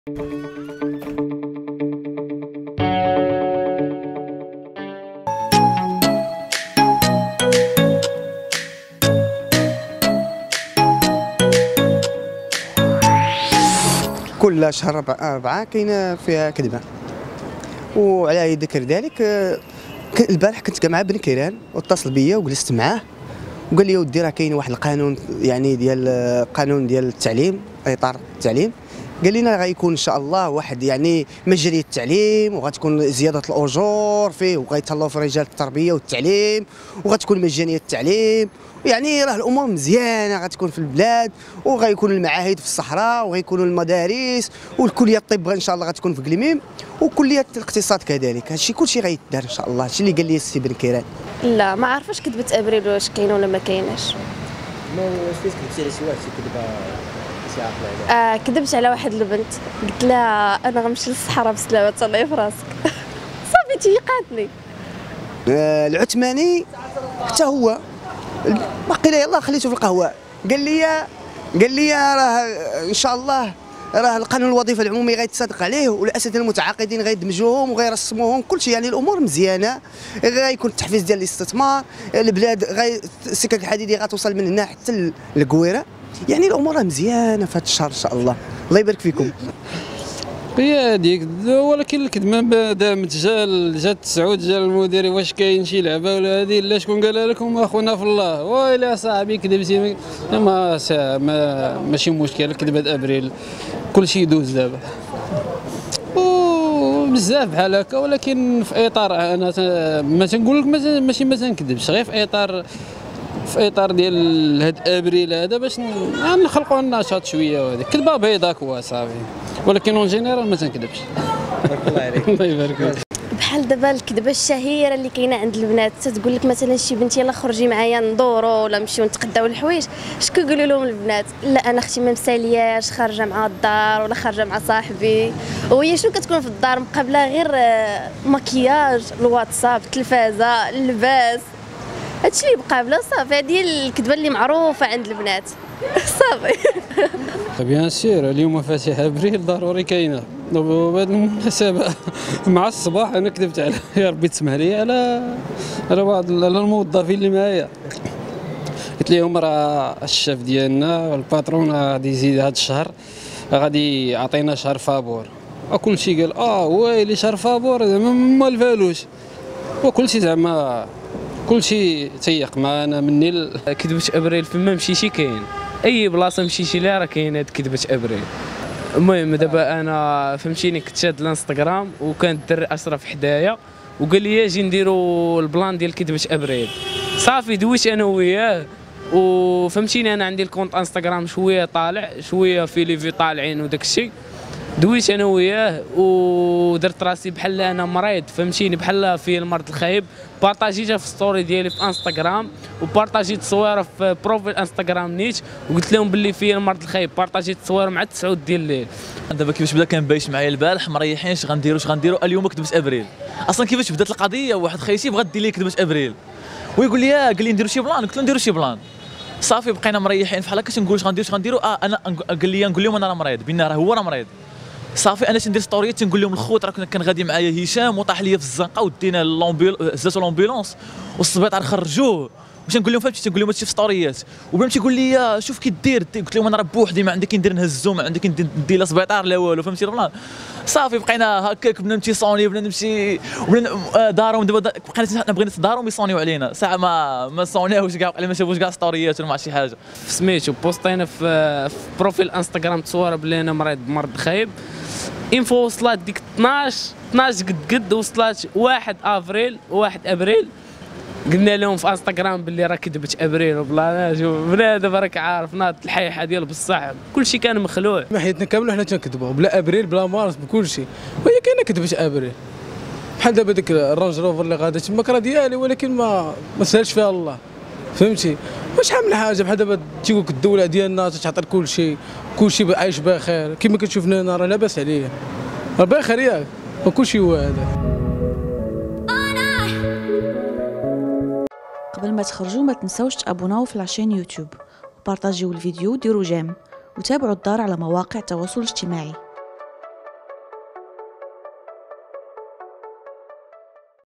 كل شهر 4 كاينه فيها كذبه. وعلى ذكر ذلك البارح كنت مع بن كيران واتصل بيا وجلست معاه وقال لي ودي راه كاين واحد القانون، يعني ديال قانون ديال التعليم، اطار التعليم. قال لنا غيكون ان شاء الله واحد يعني مجانيه التعليم، وغتكون زياده الاجور فيه، وغيتهلاو في رجال التربيه والتعليم، وغتكون مجانيه التعليم. يعني راه الامور مزيانه غتكون في البلاد، وغيكون المعاهد في الصحراء، وغيكونوا المدارس، والكليه الطب ان شاء الله غتكون في قليميم، وكليه الاقتصاد كذلك. هادشي كلشي غيدار ان شاء الله. هادشي اللي قال لي السي بن كيران. لا ما عارفاش كذبه ابريل واش كاينه ولا ما كايناش. ما واش فاش كذبتي على شي واحد شي كذبه شي عاقله عليها؟ كذبت على واحد البنت، قلت لها انا غنمشي للصحراء بسلامه تهلاي في راسك. صافي تيقاتني. العثماني حتى هو باقي يلاه خليته في القهوه، قال لي راه ان شاء الله راه القانون الوظيفه العمومي غيتصادق عليه، والاساتذه المتعاقدين غيدمجوهم وغيرسموهم كلشي. يعني الامور مزيانه، غيكون التحفيز ديال الاستثمار، البلاد السكك الحديديه غتوصل من هنا حتى للقويره. يعني الامور راه مزيانه في هذا الشهر ان شاء الله. الله يبارك فيكم. هي هذيك، ولكن الكذبه دامت جات سعود جا المدير واش كاين شي لعبه ولا هذه، لا شكون قالها لكم؟ اخونا في الله. ويلي صاحبي كذبتي ماشي مشكل، كذبه ابريل كلشي يدوز دابا وبزاف بحال هكا. ولكن في اطار انا ما تنقول لك ماشي ما تنكذبش، غير في اطار ديال هاد ابريل هذا باش نخلقوا النشاط شويه. وهذيك كذبه بيضاك وصافي، ولكن اون جينيرال ما تنكذبش. بارك الله عليك. الله يبارك فيك. بحال دابا الكذبه الشهيره اللي كاينه عند البنات، تقول لك مثلا شي بنت يلاه خرجي معايا ندورو ولا نمشيو نتقداو الحوايج، اش كيقولوا لهم البنات؟ لا انا اختي ما مسالياش، خارجه مع الدار ولا خارجه مع صاحبي. وهي شنو كتكون في الدار مقابله؟ غير مكياج، الواتساب، التلفازه، اللباس، هادشي اللي مقابله صافي. هذه هي الكذبه اللي معروفه عند البنات صافي. بيان سير اليوم مفاتيح ابريل ضروري كاينه. وبهذه المناسبه مع الصباح انا كذبت على يا ربي تسمح لي على بعض الموظفين اللي معايا. قلت لهم راه الشاف ديالنا والباترون غادي يزيد هذا الشهر، غادي يعطينا شهر فابور. وكل شيء قال ويلي شهر فابور زعما ما الفالوش، وكل شيء زعما كل شيء تيق. ما انا مني كذبه ابريل فما مشيتي كاين، اي بلاصه مشيتي لها راه كاين هاد كذبه ابريل. المهم دابا انا فهمتيني كنت شاد الانستغرام وكان الدري اشرف حدايا وقال لي اجي نديروا البلان ديال كذبه ابريل. صافي دويت انا وياه وفهمتيني انا عندي الكونت انستغرام شويه طالع شويه في ليفي طالعين وداك الشيء. دويت انا وياه ودرت راسي بحال انا مريض، فهمتيني بحال في المرض الخايب. بارطاجيتها في ستوري ديالي في انستغرام، وبارطاجيت صويره في بروفيل انستغرام نيت، وقلت لهم باللي فيا المرض الخايب. بارطاجيت صويره مع 9 ديال الليل. دابا كيفاش بدا كان بايش معايا البارح مريحين اش غنديروا اليوم كذبه ابريل. اصلا كيفاش بدات القضيه؟ واحد خيتي بغا دير لي كذبه ابريل ويقول لي قال لي نديروا شي بلان. قلت له نديروا شي بلان. صافي بقينا مريحين بحال هكا تنقول اش غنديروا. انا قال لي نقول لهم انا راه مريض، بينا راه هو راه مريض. صافي انا تندير ستوريات تنقول لهم الخوت راه كان غادي معايا هشام وطاح ليا في الزنقه ودينا هزاتو لومبيلونس والسبيطار خرجوه. باش نقول لهم فهمتي، تنقول لهم هادشي في ستوريات. وبنم تيقول لي شوف كي دير. قلت لهم انا راه بوحدي ما عندي كي ندير نهزو، ما عندي كي ندير لا سبيطار لا والو، فهمتي البلان. صافي بقينا هكاك بنا نمشي صوني، بنا نمشي دارهم. دابا بقينا حنا بغينا دارهم يصونيو علينا ساعه ما صونيوش كاع، ما شافوش كاع ستوريات ولا مع شي حاجه. سميتو بوستينا في بروفيل انستغرام تصويره بلي انا مريض بمرض خايب. انفو وصلت ديك 12 قد وصلت 1 افريل و1 ابريل. قلنا لهم في انستغرام باللي راه كذبه ابريل وبلا. شوف بنادم راك عارف ناض الحيحه ديال بصح كلشي كان مخلوع. ما حياتنا كامله حنا تنكذبوا بلا ابريل بلا مارس بكل شيء، وهي كاينه كذبه ابريل. بحال دابا ديك الرانج روفر اللي غادا تما راه ديالي، ولكن ما سالش فيها الله، فهمتي. واش عامل حاجه بحال دابا تيقول لك الدوله ديالنا تعطي كل شيء عايش بخير. كما كتشوفني انا راه لاباس عليا، راه بخير ياك، وكل شيء هو هذا. قبل ما تخرجوا ما تنسوش تابوناو في لاشين يوتيوب وبارطاجيو الفيديو وديروا جيم وتابعوا الدار على مواقع التواصل الاجتماعي.